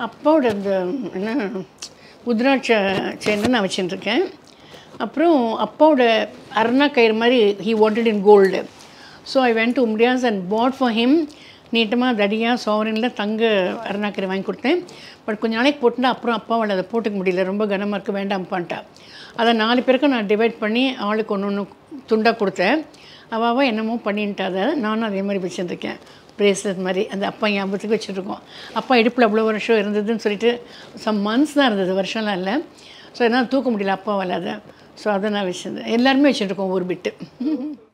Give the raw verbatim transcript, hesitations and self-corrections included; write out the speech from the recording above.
அப்பாவோட அந்த என்ன உத்ராட்ச செயின் நான் வச்சுட்டுருக்கேன். அப்புறம் அப்பாவோட அருணா கயிறு மாதிரி he wanted in gold. So I went to உம்ரியாஸ் அண்ட் பாட் ஃபார் ஹிம் நீட்டமாக தடியாக சோவரனில் தங்க அருணா கயிறு வாங்கி கொடுத்தேன். பட் கொஞ்சம் நாளைக்கு போட்டுனா அப்புறம் அப்பாவால் அதை போட்டுக்க முடியல, ரொம்ப கனமாக இருக்க வேண்டாம்ப்பான்ட்டா. அதை நாலு பேருக்கும் நான் டிவைட் பண்ணி ஆளுக்கு ஒன்று ஒன்று துண்டாக கொடுத்தேன். அவாவா என்னமோ பண்ணின்ட்டு அதை நானும் அதே மாதிரி வச்சுருக்கேன். பிரேஸ்லெட் மாதிரி அந்த அப்பா ஞாபகத்துக்கு வச்சுருக்கோம். அப்பா இடுப்பில் அவ்வளோ வருஷம் இருந்ததுன்னு சொல்லிட்டு சம் மந்த்ஸ் தான் இருந்தது, வருஷம்லாம் இல்லை. ஸோ என்னால் தூக்க முடியல அப்பாவால் அதை. ஸோ அதை நான் வச்சுருந்தேன். எல்லாருமே வச்சுருக்கோம் ஒரு பிட்டு.